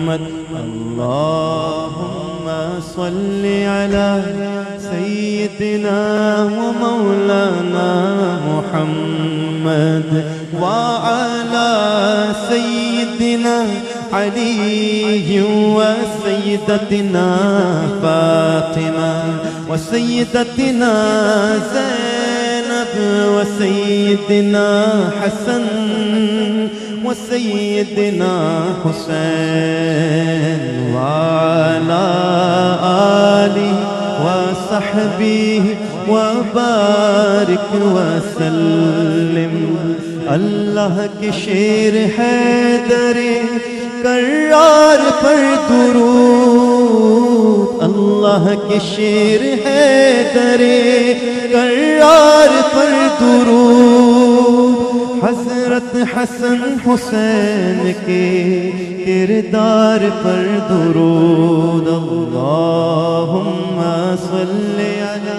محمد اللهم صل على سيدنا ومولانا محمد وعلى سيدنا علي وسيدتنا فاطمة وسيدتنا زينب وسيدنا حسن وسيدنا حسين وعلى آله وصحبه وبارك وسلم اللہ کے شیر حیدر کرار پر درود اللہ کے شیر حیدر کرار پر درود حضرت حسن حسین کے کردار پر درود اللہم صلی علی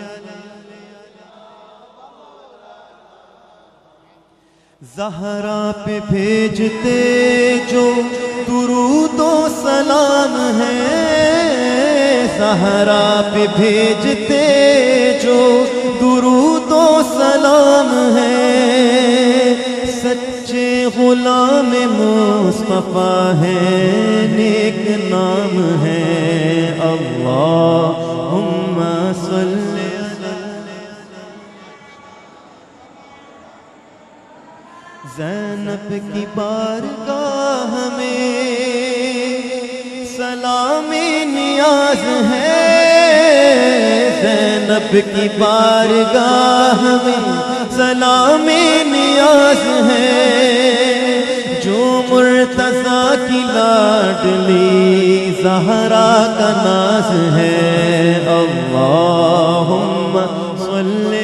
زہرا پہ بھیجتے جو درود و سلام ہے زہرا پہ بھیجتے جو درود و سلام ہے سچے غلام مصطفیٰ ہے نیک نام ہے اللہم صلی زینب کی بارگاہ میں سلام نیاز ہے زینب کی بارگاہ میں سلام نیاز ہے جو مرتضیٰ کی لاڈلی زہرا کا ناز ہے اللہم صلی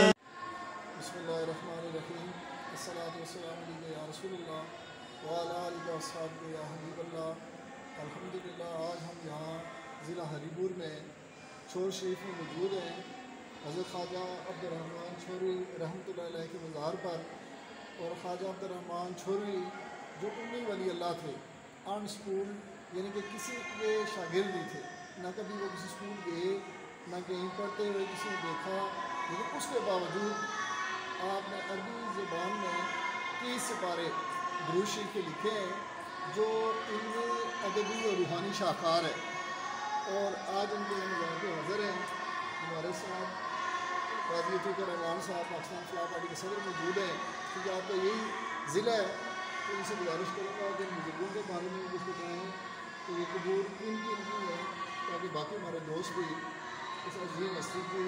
چھور شریف میں موجود ہیں حضرت خواجہ عبدالرحمن چھوروی رحمۃ اللہ علیہ کے مزار پر اور خواجہ عبدالرحمن چھوروی جو امی ولی اللہ تھے ان سکول یعنی کہ کسی کے شاگرد نہیں تھے نہ کبھی وہ کسی سکول گئے نہ کہیں پڑھتے ہوئے کسی نے دیکھا لیکن اس کے باوجود آپ نے عربی زبان میں 30 سپارے درود شریف کے لکھے ہیں جو علمی ادبی اور روحانی شاہکار ہے اور آج ان کے مزار پہ حاضر ہیں ہمارے ساتھ قاضی عتیق الرحمان صاحب پاکستان فلاح پارٹی کے صدر موجود ہیں کیونکہ آپ کا یہی ضلع ہے تو ان سے گزارش کروں گا کہ ان بزرگوں کے بارے میں کچھ بتائیں تو یہ قبول ان کی نہیں ہے تاکہ باقی ہمارے دوست بھی اس عظیم ہستی کی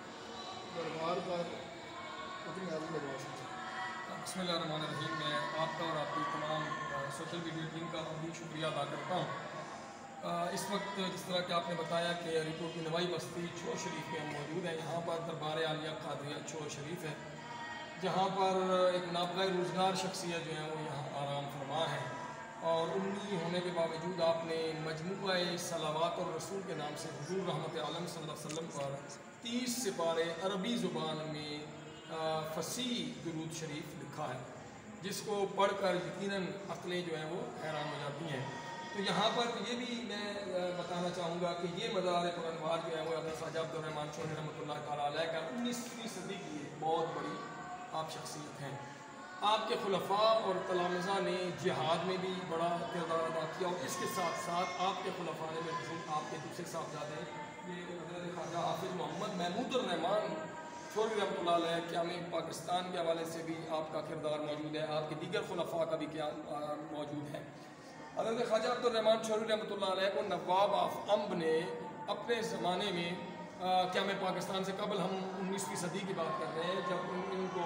دربار پر اپنی حاضری لگوا سکتے ہیں۔ بسم اللہ الرحمن الرحیم۔ میں آپ کا اور آپ کی تمام سوشل میڈیا ٹیم کا بھی شکریہ ادا کرتا ہوں۔ اس وقت جس طرح کہ آپ نے بتایا کہ علی پور کی نوائی بستی چھور شریف میں ہم موجود ہیں، یہاں پر دربار عالیہ قادریہ چھور شریف ہے جہاں پر ایک نابغہ روزگار شخصیت جو ہیں وہ یہاں آرام فرما ہے اور امی ہونے کے باوجود آپ نے مجموعہ صلوات اور رسول کے نام سے حضور رحمت عالم صلی اللہ علیہ وسلم پر 30 سپارے عربی زبان میں فصیح درود شریف لکھا ہے جس کو پڑھ کر یقیناً عقلیں جو ہیں وہ حیران ہو جاتی ہیں۔ تو یہاں پر یہ بھی میں بتانا چاہوں گا کہ یہ مزار پرانوار جو ہے وہ حضرت خواجہ عبدالرحمن چھوروی رحمۃ اللہ تعالیٰ علیہ کا 19ویں صدی کی بہت بڑی آپ شخصیت ہیں۔ آپ کے خلفاء اور تلامذہ نے جہاد میں بھی بڑا کردار ادا کیا اور اس کے ساتھ ساتھ آپ کے خلفاء نے آپ کے دوسرے صاحبزادے یہ حضرت خواجہ حافظ محمد محمود الرحمان چھوروی رحمۃ اللہ علیہ قیام پاکستان کے حوالے سے بھی آپ کا کردار موجود ہے، آپ کے دیگر خلفاء کا بھی قیام موجود ہے۔ حضرت خواجہ عبدالرحمن چھوروی رحمۃ اللہ علیہ کو نواب آف امب نے اپنے زمانے میں قیام پاکستان سے قبل ہم 19ویں صدی کی بات کر رہے ہیں جب ان کو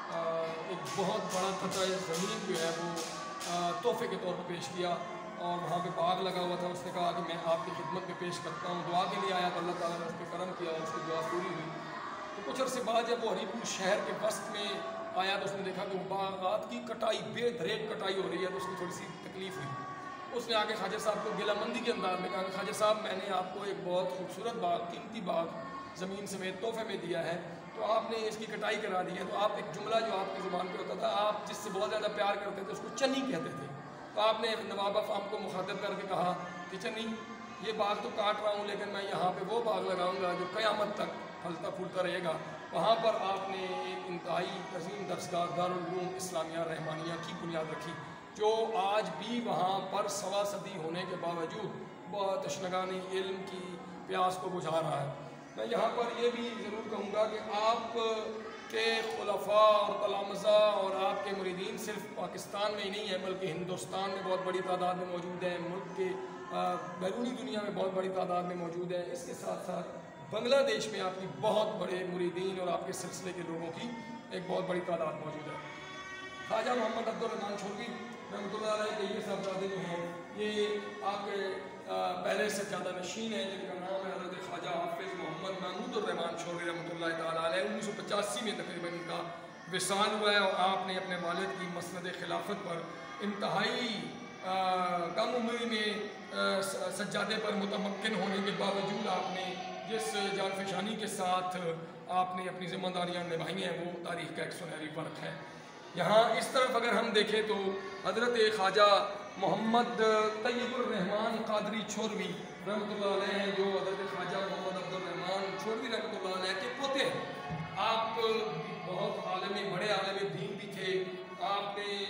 ایک بہت بڑا قطعہ زمین جو ہے وہ تحفے کے طور پر پیش کیا اور وہاں پہ باغ لگا ہوا تھا۔ اس نے کہا کہ میں آپ کی خدمت میں پیش کرتا ہوں، دعا کے لیے آیا تو اللہ تعالیٰ نے اس پہ کرم کیا اور اس کی دعا پوری ہوئی۔ تو کچھ عرصے بعد جب وہ ہری پور شہر کے وسط میں آیا تو اس نے دیکھا کہ وہ باغات کی کٹائی بے دریک کٹائی ہو رہی ہے تو اس کو تھوڑی سی تکلیف ہوئی۔ اس نے آگے خواجہ صاحب کو گلہ مندی کے انداز میں کہا کہ خواجہ صاحب میں نے آپ کو ایک بہت خوبصورت باغ، قیمتی باغ زمین سمیت تحفے میں دیا ہے تو آپ نے اس کی کٹائی کرا دی ہے۔ تو آپ ایک جملہ جو آپ کی زبان پہ ہوتا تھا، آپ جس سے بہت زیادہ پیار کرتے تھے اس کو چنی کہتے تھے۔ تو آپ نے نواب افام کو مخاطب کر کے کہا کہ نہیں یہ باغ تو کاٹ رہا ہوں لیکن میں یہاں پہ وہ باغ لگاؤں گا جو قیامت تک پھلتا پھولتا رہے گا. وہاں پر آپ نے ایک انتہائی عظیم درسگاہ دارالعلوم اسلامیہ رحمانیہ کی بنیاد رکھی جو آج بھی وہاں پر 1.25 صدی ہونے کے باوجود بہت تشنگان علم کی پیاس کو بجھا رہا ہے. میں یہاں پر یہ بھی ضرور کہوں گا کہ آپ کے خلفاء اور تلامذہ اور آپ کے مریدین صرف پاکستان میں ہی نہیں ہے بلکہ ہندوستان میں بہت بڑی تعداد میں موجود ہیں, ملک کے بیرونی دنیا میں بہت بڑی تعداد میں موجود ہے. اس کے ساتھ ساتھ بنگلہ دیش میں آپ کی بہت بڑے مریدین اور آپ کے سلسلے کے لوگوں کی ایک بہت بڑی تعداد موجود ہے. خواجہ محمد عبدالرحمان چھوٹوی رحمۃ اللہ علیہ کے یہ صاحبزادے جو ہیں یہ آپ کے پہلے سجادہ نشین ہیں جن کا نام ہے حضرت خواجہ حافظ محمد محمود الرحمان چھوٹوی رحمۃ اللہ تعالیٰ علیہ. 1985 میں تقریباً ان کا وصال ہوا ہے اور آپ نے اپنے والد کی مسند خلافت پر انتہائی کم عمری میں سجادے پر متمکن ہونے کے باوجود آپ نے جس جان فشانی کے ساتھ آپ نے اپنی ذمہ داریاں نبھائی ہیں وہ تاریخ کا ایک سنہری فرق ہے. یہاں اس طرف اگر ہم دیکھیں تو حضرت خواجہ محمد طیب الرحمان قادری چھوروی رحمۃ اللہ علیہ ہیں جو حضرت خواجہ محمد عبدالرحمان چھوروی رحمۃ اللہ علیہ کے پوتے ہیں. آپ بہت بڑے عالم دین بھی تھے. آپ نے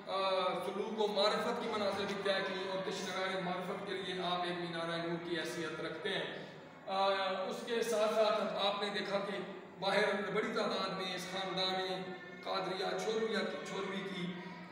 سلوک و معرفت کی منازل بھی طے کی اور تشنگان معرفت کے لیے آپ ایک مینارہ نور کی حیثیت رکھتے ہیں. اس کے ساتھ ساتھ آپ نے دیکھا کہ باہر بڑی تعداد میں اس خاندان قادریہ چھوروی کی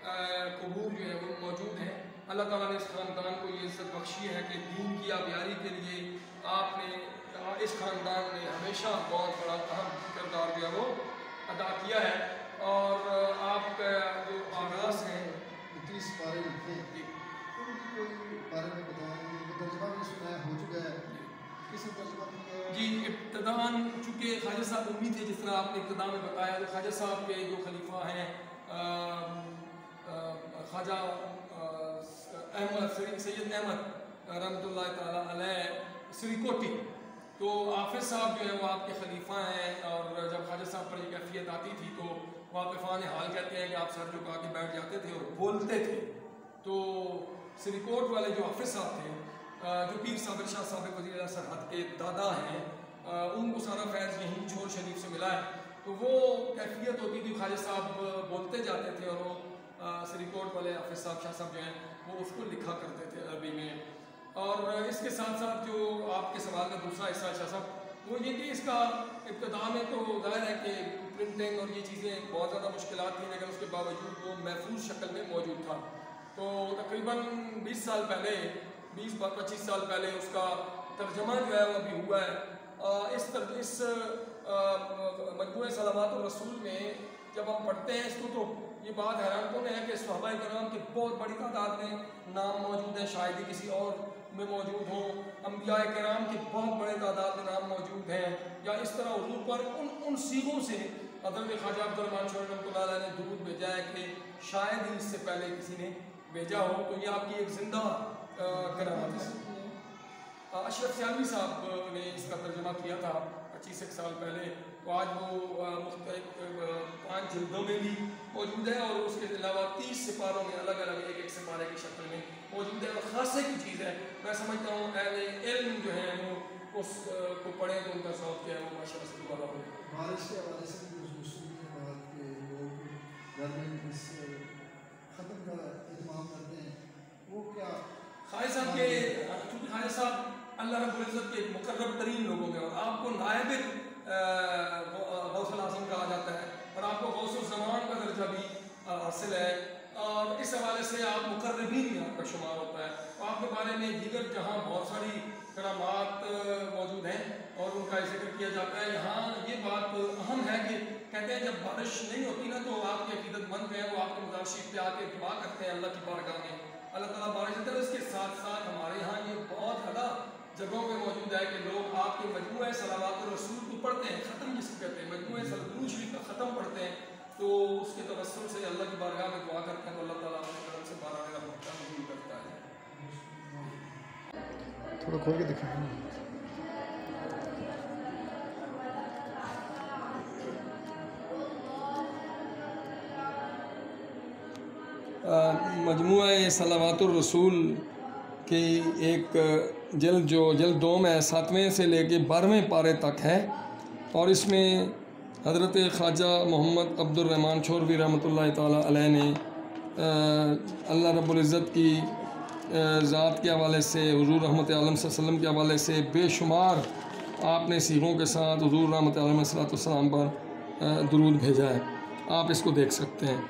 قبور جو ہے وہ موجود ہیں. اللہ تعالیٰ نے اس خاندان کو یہ عزت بخشی ہے کہ دین کی آبیاری کے لیے آپ نے اس خاندان نے ہمیشہ بہت بڑا اہم کردار جو ہے وہ ادا کیا ہے. اور آپ کا جو آغاز ہیں 30 پارے لکھے ان کی کوئی بارے میں بتائیں. ترجمہ بھی سنا ہو چکا ہے, کسی ترجمہ جی ابتداً چونکہ خواجہ صاحب امید ہے جس طرح آپ نے ابتدا میں بتایا تو خواجہ صاحب کے جو خلیفہ ہیں خواجہ احمد سید احمد رحمۃ اللہ تعالیٰ علیہ سری کوٹی, تو حافظ صاحب جو ہے وہ آپ کے خلیفہ ہیں. اور جب خواجہ صاحب پر یہ کیفیت آتی تھی تو واقفان حال کہتے ہیں کہ آپ سر جھکا کے بیٹھ جاتے تھے اور بولتے تھے. تو سری کوٹ والے جو حافظ صاحب تھے جو پیر صابر شاہ صاحب وزیر اعلیٰ سرحد کے دادا ہیں, ان کو سارا فیض یہیں چھور شریف سے ملا ہے. تو وہ کیفیت ہوتی تھی, خواجہ صاحب بولتے جاتے تھے اور وہ سری کوٹ والے حافظ صاحب شاہ صاحب جو ہیں وہ اس کو لکھا کرتے تھے عربی میں. اور اس کے ساتھ ساتھ جو آپ کے سوال کا دوسرا حصہ شاہ صاحب وہ یہ کہ اس کا ابتدا میں تو ظاہر ہے کہ پرنٹنگ اور یہ چیزیں بہت زیادہ مشکلات تھیں لیکن اس کے باوجود وہ محفوظ شکل میں موجود تھا. تو تقریباً 20 سال پہلے 20-25 سال پہلے اس کا ترجمہ جو ہے وہ ابھی ہوا ہے. اس مجموعہ صلوات الرسول میں جب ہم پڑھتے ہیں اس کو تو یہ بات حیران کن ہے کہ صحابہ کرام کی بہت بڑی تعداد میں نام موجود ہیں, شاید ہی کسی اور میں موجود ہوں. انبیاء کرام کی بہت بڑے تعداد میں نام موجود ہیں. یا اس طرح حضور پر ان سیغوں سے حضرت خواجہ عبدالرحمان چھوٹوی رحمۃ اللہ علیہ نے درود بھیجا ہے کہ شاید ہی اس سے پہلے کسی نے بھیجا ہو. تو یہ آپ کی ایک زندہ کرامت ہے. اشرف سیالوی صاحب نے اس کا ترجمہ کیا تھا 25 سال پہلے. تو آج وہ مختلف 5 جلدوں میں بھی موجود ہے اور اس کے علاوہ 30 سپاروں میں الگ الگ ایک سپارے کی شکل میں موجود ہے. اور خاصے کی چیز ہے, میں سمجھتا ہوں اہل علم جو ہیں وہ اس کو پڑھیں تو ان کا ذوق کیا ہے وہ ماشاء اللہ سے دوبارہ ہو. بارش کے حوالے سے بھی اس مسلم کے بعد کے لوگ گھر میں اس ختم کا اہتمام کرتے ہیں, وہ کیا خواجہ صاحب کے چونکہ خواجہ صاحب اللہ رب العزت کے مقرب ترین لوگوں میں اور آپ کو نائب غوث الاعظم کہا جاتا ہے اور آپ کو غوث الزمان کا درجہ بھی حاصل ہے اور اس حوالے سے آپ مقربین میں آپ کا شمار ہوتا ہے. آپ کے بارے میں دیگر جہاں بہت ساری کرامات موجود ہیں اور ان کا ذکر کیا جاتا ہے, یہاں یہ بات اہم ہے کہ کہتے ہیں جب بارش نہیں ہوتی نا تو آپ کے عقیدت مند ہیں وہ آپ کے مزار شریف پہ آ کے دعا کرتے ہیں اللہ کی بارگاہ میں, اللہ تعالیٰ بارش دیتا ہے. اس کے ساتھ ساتھ ہمارے یہاں یہ بہت زیادہ جگہوں پہ موجود ہے کہ لوگ آپ کے مجموعہ صلوات الرسول کو پڑھتے ہیں, ختم جس کو کہتے ہیں مجموعہ درود شریف کا ختم پڑھتے ہیں تو اس کے توسل سے اللہ کی بارگاہ میں دعا کرتے ہیں تو اللہ تعالیٰ اپنے کرم سے بارہ رحمت کا نزول کرتا ہے. تھوڑا کھول کے دکھائیں. مجموعہ صلوات الرسول کی ایک جلد 2 میں 7ویں سے لے کے 12ویں پارے تک ہے، اور اس میں حضرت خواجہ محمد عبد الرحمن چھوروی رحمۃ اللہ تعالیٰ علیہ نے اللہ رب العزت کی ذات کے حوالے سے، حضور رحمت عالم صلی اللہ علیہ وسلم کے حوالے سے بے شمار آپ نے سیغوں کے ساتھ حضور رحمت عالم صلی اللہ علیہ وسلم پر درود بھیجا ہے۔ آپ اس کو دیکھ سکتے ہیں۔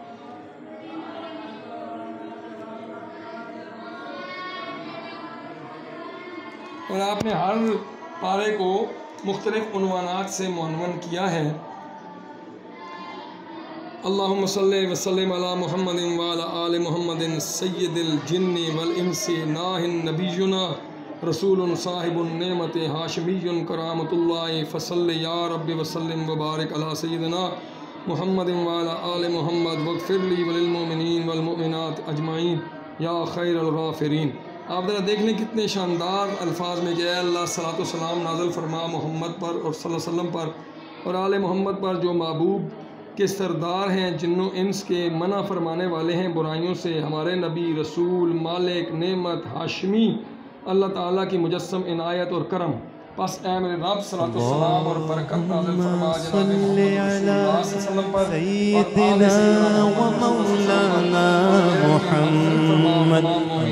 اور آپ نے ہر پارے کو مختلف عنوانات سے معنون کیا ہے۔ اللہم صلی وسلم علی محمد وعلی آل محمد سید الجن والانس ناہ نبینا رسول صاحب النعمت ہاشمی کرامۃ اللہ فصل یا رب وسلم وبارک علی سیدنا محمد وعلی آل محمد واغفر لی وللمؤمنین والمؤمنات اجمعین یا خیر الغافرین۔ آپ ذرا دیکھ لیں کتنے شاندار الفاظ میں کہ اے اللہ صلاۃ و سلام نازل فرما محمد پر اور صلی اللہ علیہ وسلم پر اور آل محمد پر، جو محبوب کے سردار ہیں، جن و انس کے منع فرمانے والے ہیں برائیوں سے، ہمارے نبی، رسول، مالک، نعمت، ہاشمی، اللہ تعالیٰ کی مجسم عنایت اور کرم۔ پس اے میرے رب صلاۃ و سلام اور برکت نازل فرما جناب محمد رسول اللہ صلی اللہ علیہ وسلم پر، سیدنا و مولانا محمد،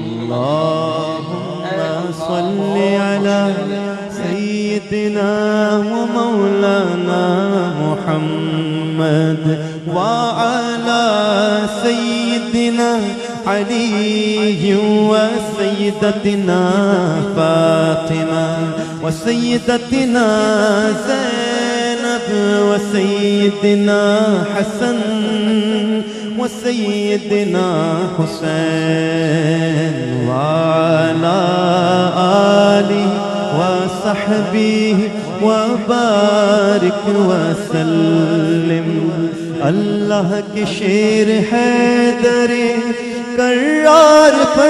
اللہم صلی علی سیدنا و مولانا محمد وعلی سیدنا علی و سیدتنا فاطمہ و سیدتنا زینب و سیدنا حسن و سیدنا حسین وعلی آلہ وصحبہ وبارک وسلم۔ اللہ کے شیر حیدر کرار پر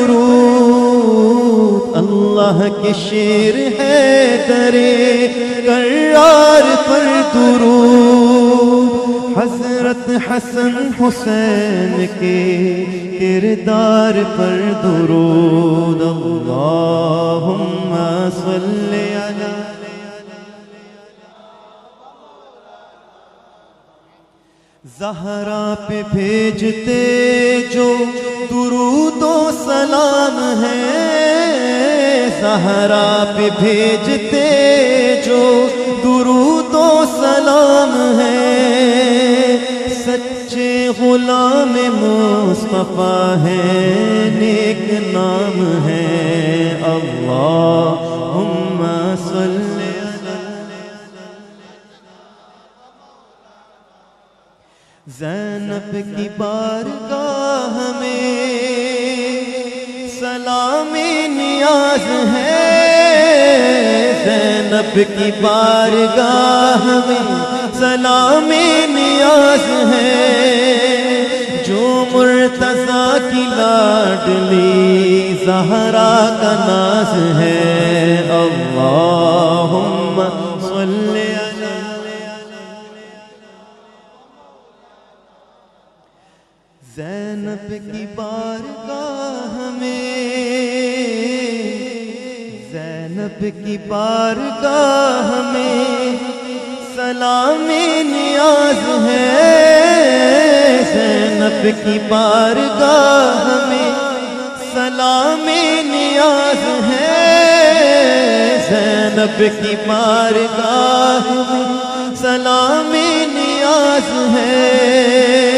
درود، اللہ کے شیر حیدر کرار پر درود، حضرت حسن حسین کے کردار پر درود۔ اللہم صلی علی زہرا پہ بھیجتے جو درود و سلام ہے، زہرا پہ بھیجتے جو درود و سلام ہے، سچے غلام مصطفیٰ ہے، نیک نام ہے۔ اللہم صلی زینب کی بارگاہ میں سلام نیاز ہے، زینب کی بارگاہ میں سلام نیاز ہے، جو مرتضیٰ کی لاڈلی زہرا کا ناز ہے۔ اللہم صلی زینب کی بارگاہ میں، زینب کی بارگاہ میں سلام نیاز ہے، زینب کی بارگاہ میں سلام نیاز ہے، زینب کی بارگاہ میں سلام نیاز ہے،